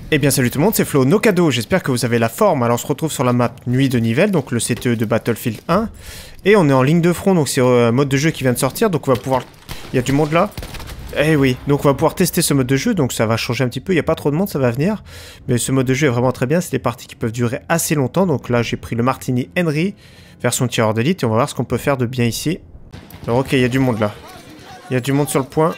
Eh bien salut tout le monde, c'est Flo, nos cadeaux, j'espère que vous avez la forme. Alors on se retrouve sur la map Nuit de Nivelles, donc le CTE de Battlefield 1. Et on est en ligne de front, donc c'est un mode de jeu qui vient de sortir, donc on va pouvoir... Il y a du monde là? Eh oui, donc on va pouvoir tester ce mode de jeu, donc ça va changer un petit peu, il n'y a pas trop de monde, ça va venir. Mais ce mode de jeu est vraiment très bien, c'est des parties qui peuvent durer assez longtemps. Donc là j'ai pris le Martini Henry, version tireur d'élite, et on va voir ce qu'on peut faire de bien ici. Alors ok, il y a du monde là. Il y a du monde sur le point.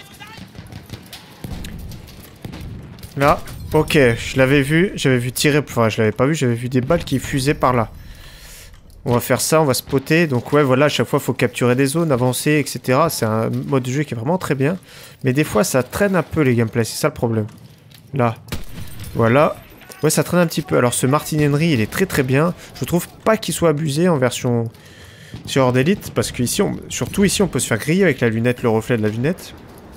Là. Ok, je l'avais vu, j'avais vu tirer, enfin je l'avais pas vu, j'avais vu des balles qui fusaient par là. On va faire ça, on va spotter, donc ouais voilà, à chaque fois il faut capturer des zones, avancer, etc. C'est un mode de jeu qui est vraiment très bien, mais des fois ça traîne un peu les gameplays, c'est ça le problème. Là, voilà, ouais ça traîne un petit peu. Alors ce Martin Henry il est très très bien, je trouve pas qu'il soit abusé en version tireur d'élite, parce que ici, surtout ici on peut se faire griller avec la lunette, le reflet de la lunette.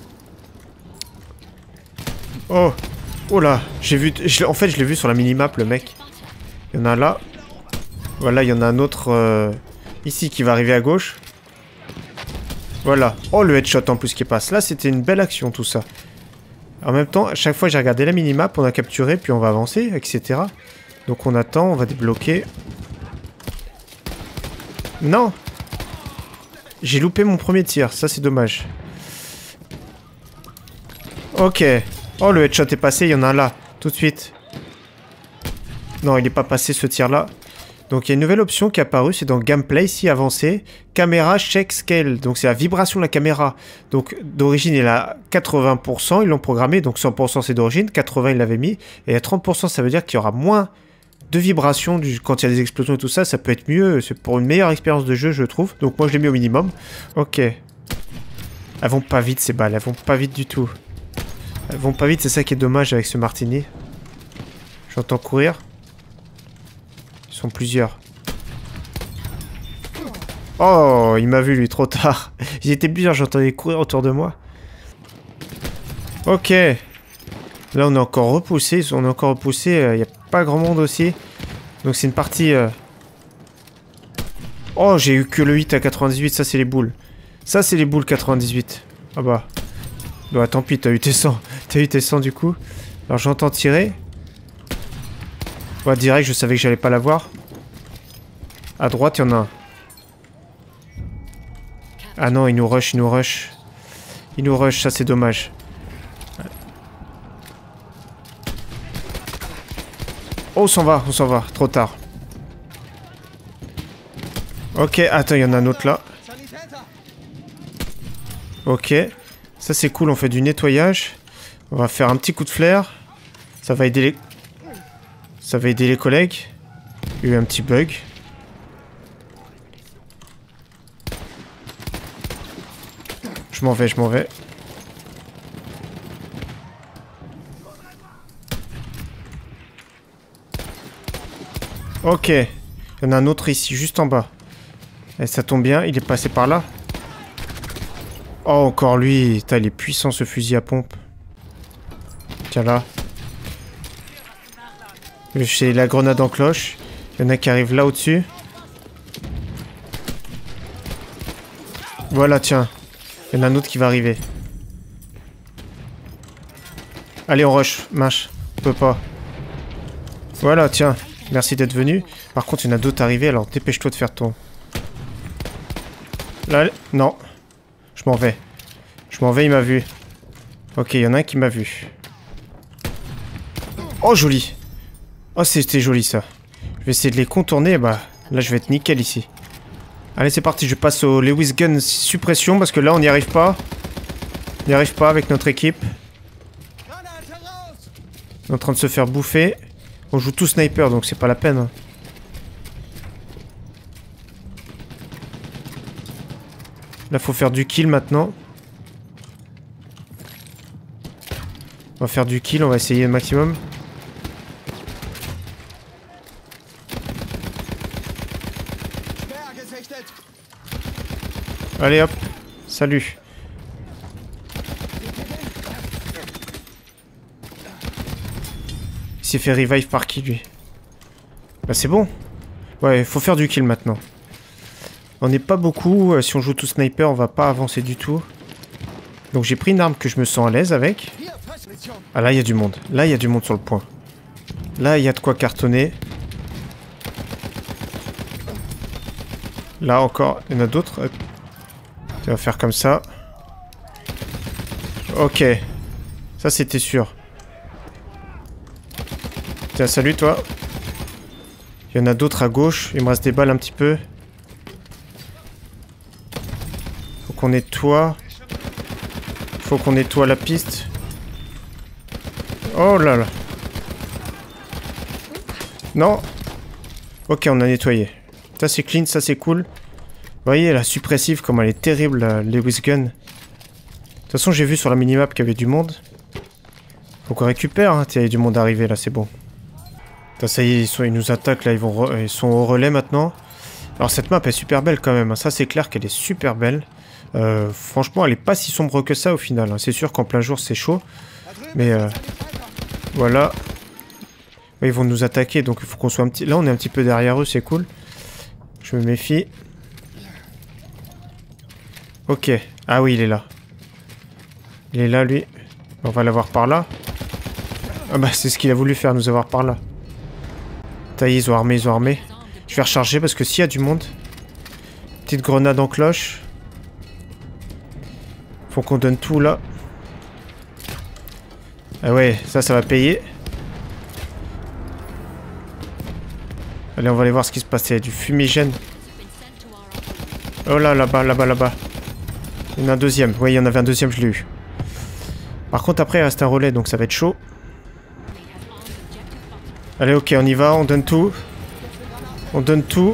Oh! Oh là, j'ai vu... En fait, je l'ai vu sur la minimap, le mec. Il y en a là. Voilà, il y en a un autre ici qui va arriver à gauche. Voilà. Oh, le headshot en plus qui passe. Là, c'était une belle action, tout ça. En même temps, à chaque fois, j'ai regardé la minimap, on a capturé, puis on va avancer, etc. Donc on attend, on va débloquer. Non! J'ai loupé mon premier tir, ça c'est dommage. Ok. Oh, le headshot est passé, il y en a un là, tout de suite. Non, il n'est pas passé ce tir-là. Donc, il y a une nouvelle option qui est apparue, c'est dans Gameplay, ici, avancé. Caméra Check Scale, donc c'est la vibration de la caméra. Donc, d'origine, il est à 80%, ils l'ont programmé, donc 100% c'est d'origine, 80% ils l'avaient mis. Et à 30%, ça veut dire qu'il y aura moins de vibrations quand il y a des explosions et tout ça, ça peut être mieux. C'est pour une meilleure expérience de jeu, je trouve. Donc, moi, je l'ai mis au minimum. Ok. Elles vont pas vite, ces balles, elles vont pas vite du tout. Elles vont pas vite, c'est ça qui est dommage avec ce Martini. J'entends courir. Ils sont plusieurs. Oh, il m'a vu lui, trop tard. Ils étaient plusieurs, j'entendais courir autour de moi. Ok. Là, on est encore repoussé. On est encore repoussé. Il n'y a pas grand monde aussi. Donc, c'est une partie... Oh, j'ai eu que le 8 à 98. Ça, c'est les boules. Ça, c'est les boules 98. Ah bah... Ouais, tant pis, t'as eu tes 100. T'as eu tes 100 du coup. Alors j'entends tirer. Ouais, direct, je savais que j'allais pas l'avoir. À droite, il y en a un. Ah non, il nous rush, il nous rush. Il nous rush, ça c'est dommage. Oh, on s'en va, trop tard. Ok, attends, il y en a un autre là. Ok. Ça c'est cool, on fait du nettoyage. On va faire un petit coup de flair. Ça va aider les... Ça va aider les collègues. Il y a eu un petit bug. Je m'en vais, je m'en vais. Ok. Il y en a un autre ici, juste en bas. Et ça tombe bien, il est passé par là. Oh, encore lui. Putain, il est puissant ce fusil à pompe. Tiens là. J'ai la grenade en cloche. Il y en a qui arrivent là au-dessus. Voilà, tiens. Il y en a un autre qui va arriver. Allez, on rush. Mâche. On peut pas. Voilà, tiens. Merci d'être venu. Par contre, il y en a d'autres arrivés, alors dépêche-toi de faire ton... Là, non. Je m'en vais. Je m'en vais, il m'a vu. Ok, il y en a un qui m'a vu. Oh, joli. Oh, c'était joli, ça. Je vais essayer de les contourner. Bah, là, je vais être nickel, ici. Allez, c'est parti. Je passe au Lewis Gun suppression, parce que là, on n'y arrive pas. On n'y arrive pas avec notre équipe. On est en train de se faire bouffer. On joue tout sniper, donc c'est pas la peine. Hein. Là, faut faire du kill maintenant. On va faire du kill, on va essayer le maximum. Allez hop, salut. Il s'est fait revive par qui lui? Bah c'est bon. Ouais, faut faire du kill maintenant. On n'est pas beaucoup, si on joue tout sniper, on va pas avancer du tout. Donc j'ai pris une arme que je me sens à l'aise avec. Ah là, il y a du monde. Là, il y a du monde sur le point. Là, il y a de quoi cartonner. Là encore, il y en a d'autres. Tu vas faire comme ça. Ok. Ça, c'était sûr. Tiens, salut toi. Il y en a d'autres à gauche. Il me reste des balles un petit peu. Faut qu'on nettoie. Faut qu'on nettoie la piste. Oh là là. Non. Ok, on a nettoyé. Ça c'est clean, ça c'est cool. Vous voyez la suppressive, comme elle est terrible, la Lewis Gun. De toute façon, j'ai vu sur la minimap qu'il y avait du monde. Faut qu'on récupère, hein. Tiens, il y a du monde arrivé là, c'est bon. Putain, ça y est, ils nous attaquent là, ils sont au relais maintenant. Alors cette map est super belle quand même, hein. Ça c'est clair qu'elle est super belle. Franchement, elle est pas si sombre que ça au final, hein. C'est sûr qu'en plein jour c'est chaud. Mais voilà. Ouais, ils vont nous attaquer, donc il faut qu'on soit un petit... Là, on est un petit peu derrière eux, c'est cool. Je me méfie. Ok. Ah oui, il est là. Il est là, lui. On va l'avoir par là. Ah bah, c'est ce qu'il a voulu faire, nous avoir par là. Taillé, ils ont armé, ils ont armé. Je vais recharger parce que s'il y a du monde... Petite grenade en cloche. Faut qu'on donne tout, là. Ah ouais, ça va payer. Allez, on va aller voir ce qui se passe. Il y a du fumigène. Oh là, là-bas, là-bas, là-bas. Il y en a un deuxième. Oui, il y en avait un deuxième, je l'ai eu. Par contre, après, il reste un relais, donc ça va être chaud. Allez, ok, on y va, on donne tout. On donne tout.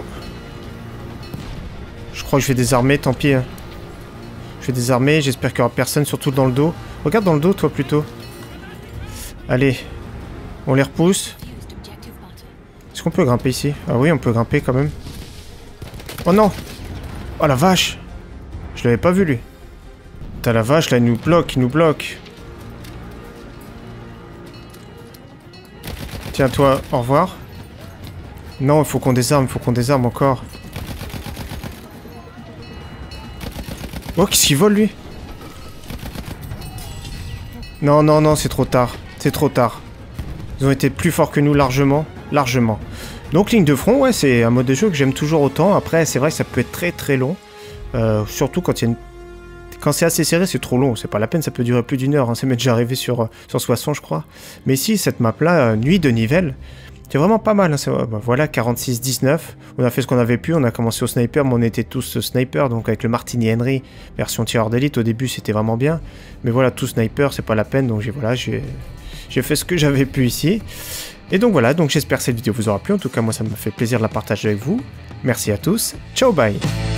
Je crois que je vais désarmer, tant pis. Hein. Je vais désarmer, j'espère qu'il n'y aura personne, surtout dans le dos. Regarde dans le dos, toi, plutôt. Allez, on les repousse. Est-ce qu'on peut grimper ici? Ah oui, on peut grimper quand même. Oh non! Oh la vache! Je l'avais pas vu, lui. T'as la vache, là, il nous bloque, il nous bloque. Tiens, toi, au revoir. Non, il faut qu'on désarme encore. Oh, qu'est-ce qu'il vole, lui? Non, non, non, c'est trop tard. C'est trop tard. Ils ont été plus forts que nous, largement. Largement. Donc, ligne de front, ouais, c'est un mode de jeu que j'aime toujours autant. Après, c'est vrai que ça peut être très très long. Surtout quand il y a une... Quand c'est assez serré, c'est trop long. C'est pas la peine, ça peut durer plus d'une heure. Hein. Ça m'est déjà arrivé sur 60, je crois. Mais ici, cette map-là, Nuit de Nivelles, c'est vraiment pas mal. Hein. Bah, voilà, 46-19. On a fait ce qu'on avait pu. On a commencé au sniper, mais on était tous sniper. Donc, avec le Martini Henry, version tireur d'élite, au début, c'était vraiment bien. Mais voilà, tout sniper, c'est pas la peine. Donc, j'ai fait ce que j'avais pu ici. Et donc voilà, donc j'espère que cette vidéo vous aura plu. En tout cas, moi, ça me fait plaisir de la partager avec vous. Merci à tous. Ciao, bye!